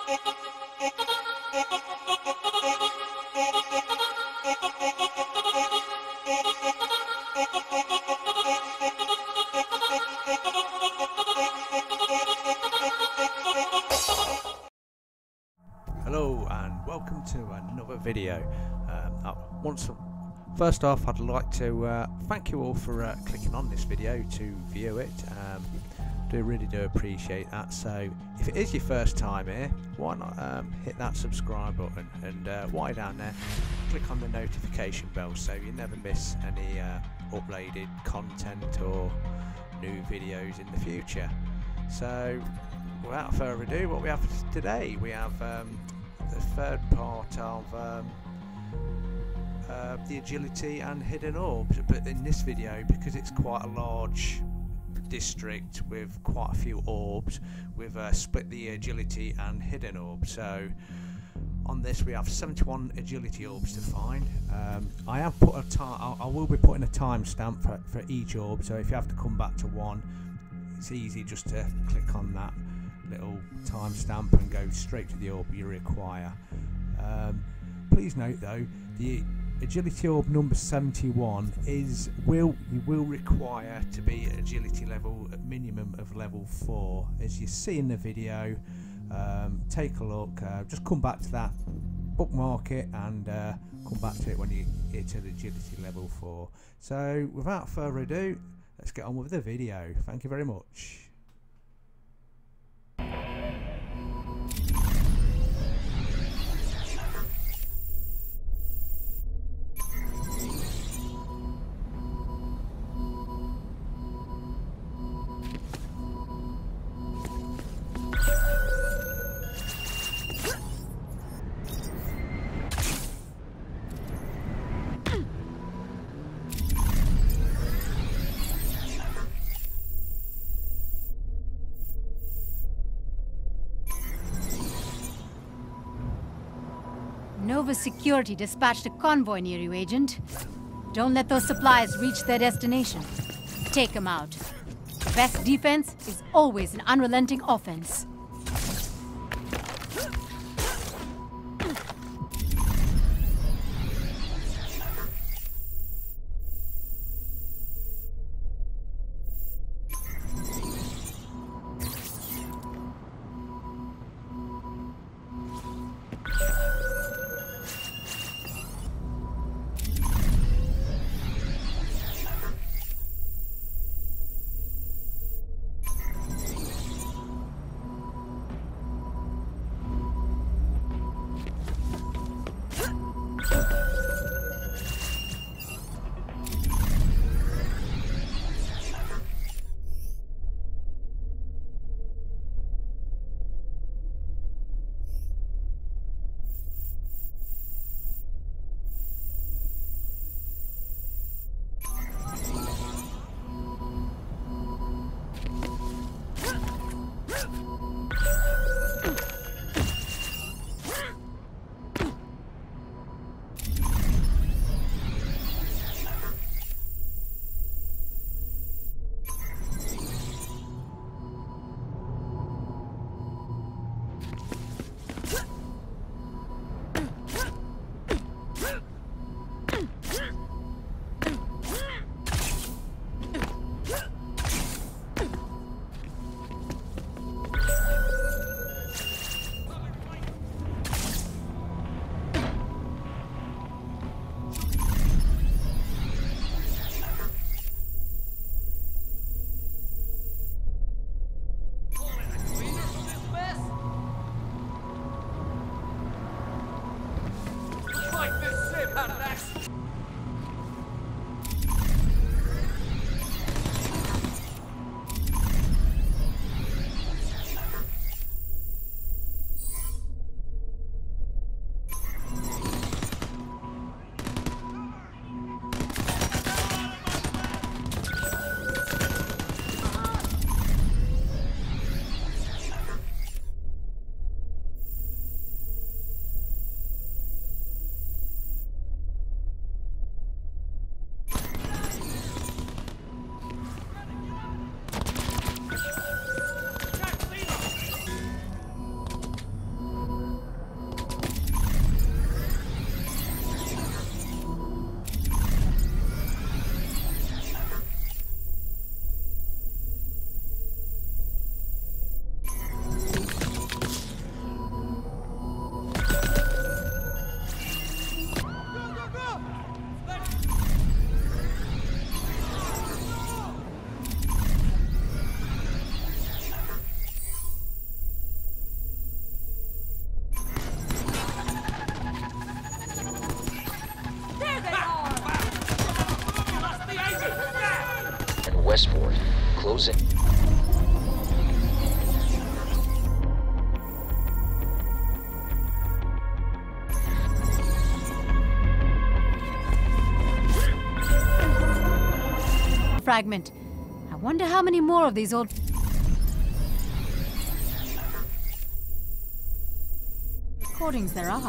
Hello and welcome to another video. First off, I'd like to thank you all for clicking on this video to view it. Really do appreciate that. So if it is your first time here, why not hit that subscribe button, and while you're down there, click on the notification bell so you never miss any uploaded content or new videos in the future. So without further ado, what we have today, we have the third part of the agility and hidden orbs, but in this video, because it's quite a large district with quite a few orbs, we've split the agility and hidden orbs. So on this we have 71 agility orbs to find. I have put I will be putting a timestamp for each orb, so if you have to come back to one, it's easy just to click on that little timestamp and go straight to the orb you require. Please note though, the agility orb number 71 you will require to be at agility level at minimum of level 4, as you see in the video. Take a look, just come back to that, bookmark it, and come back to it when you hit at agility level 4. So without further ado, let's get on with the video. Thank you very much. Nova Security dispatched a convoy near you, Agent. Don't let those supplies reach their destination. Take them out. The best defense is always an unrelenting offense. closing. Fragment. I wonder how many more of these old... recordings there are.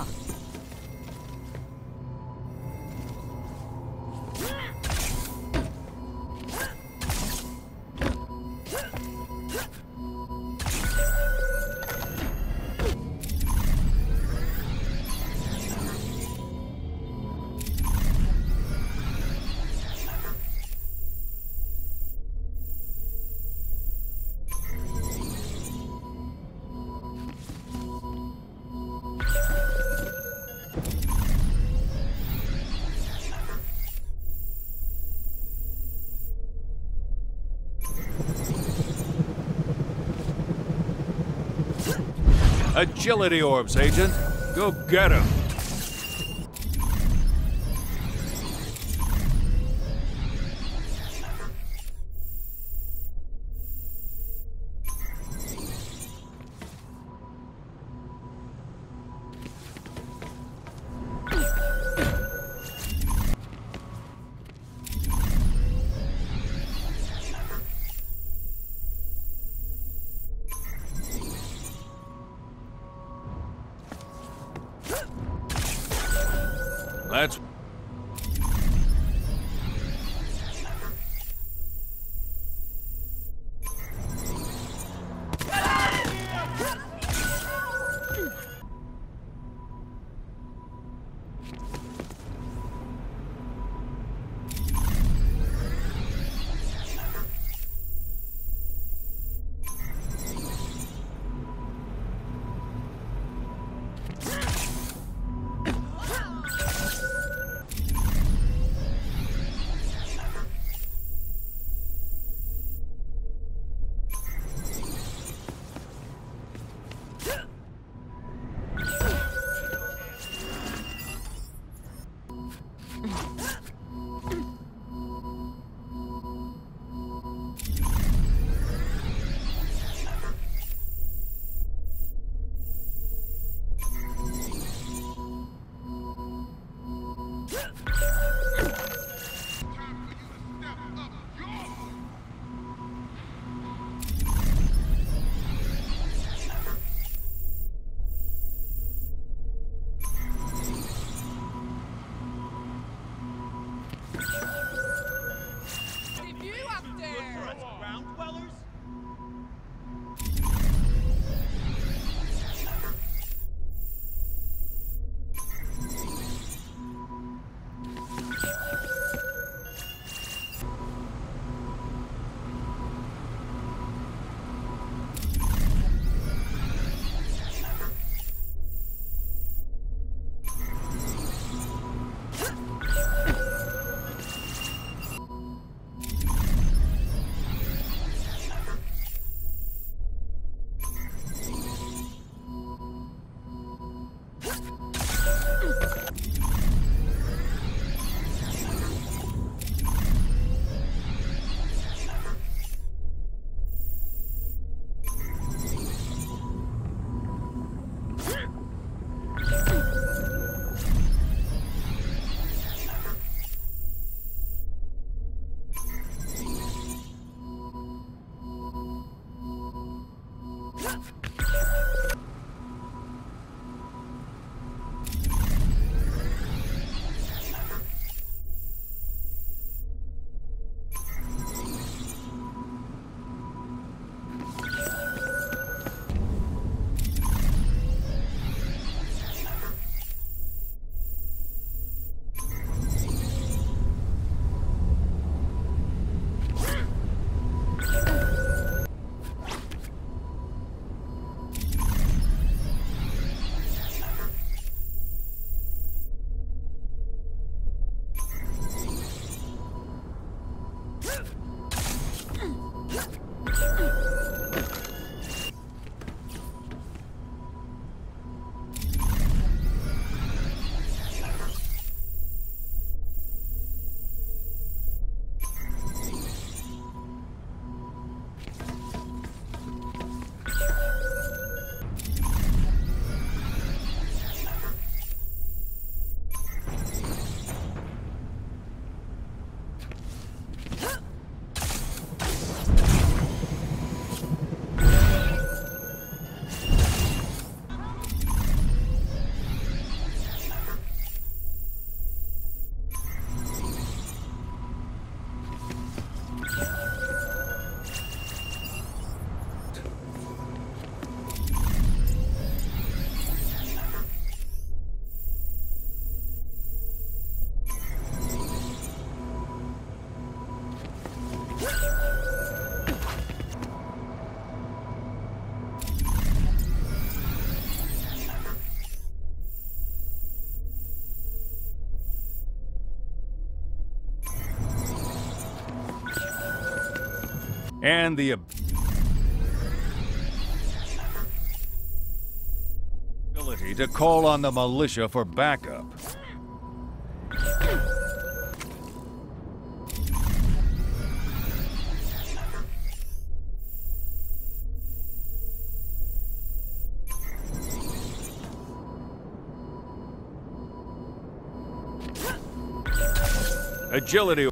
Agility orbs, Agent. Go get 'em. That's... and the ability to call on the militia for backup. Agility.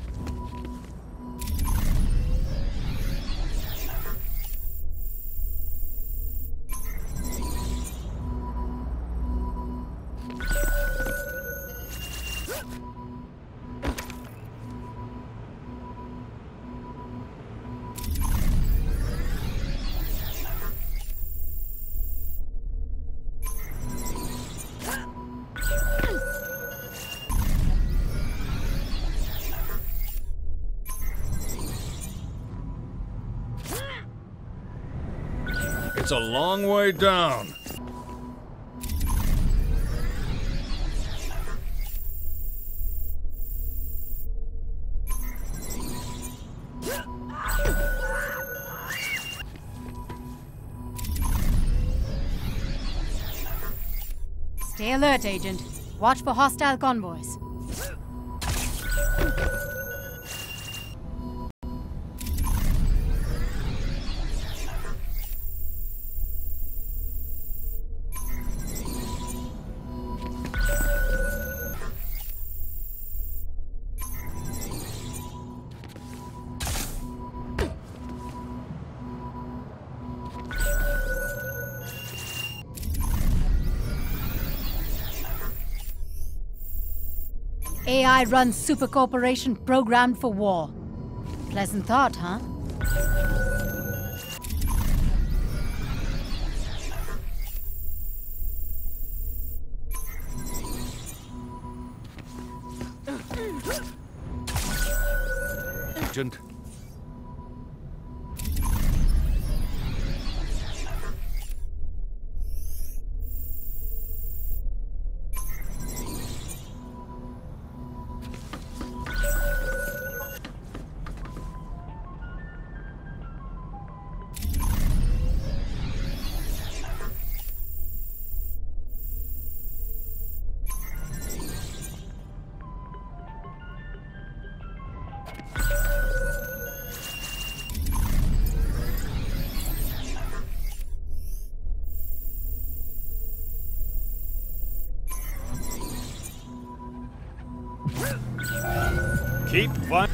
It's a long way down. Stay alert, Agent. Watch for hostile convoys. AI-run super corporation programmed for war. Pleasant thought, huh? Agent. Keep fun.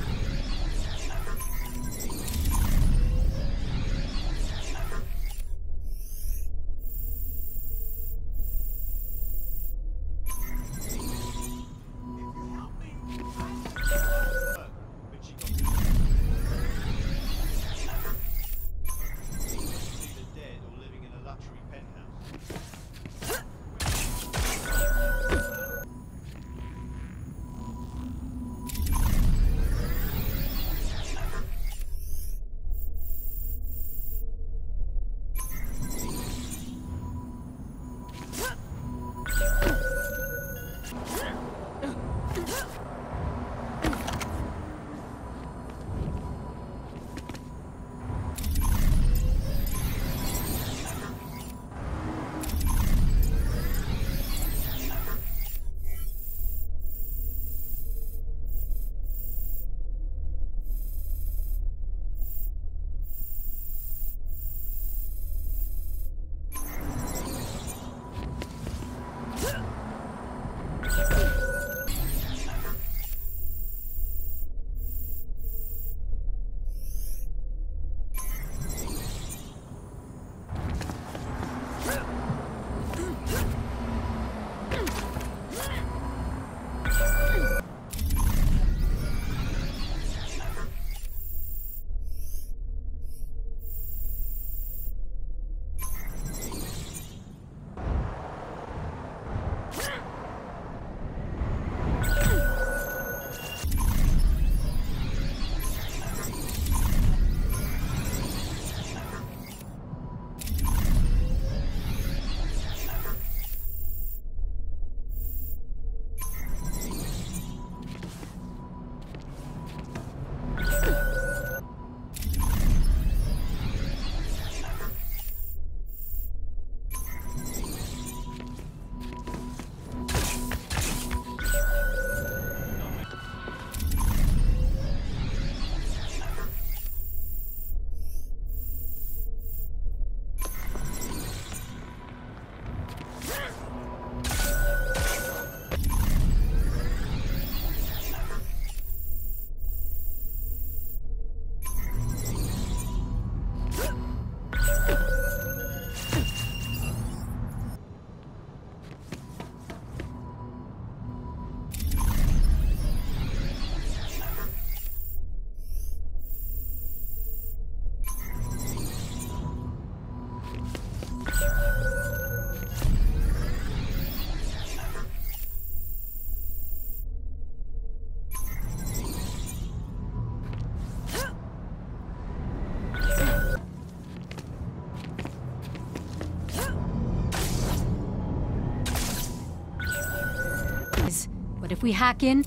But if we hack in,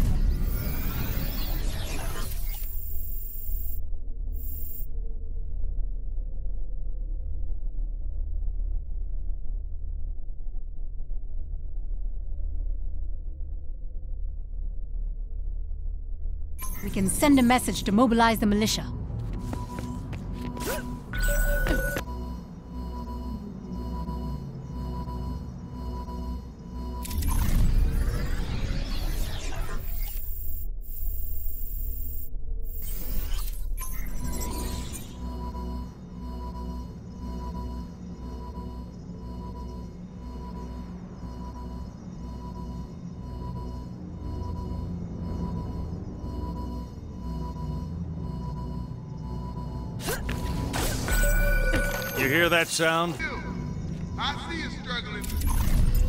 we can send a message to mobilize the militia. You hear that sound? I see you struggling.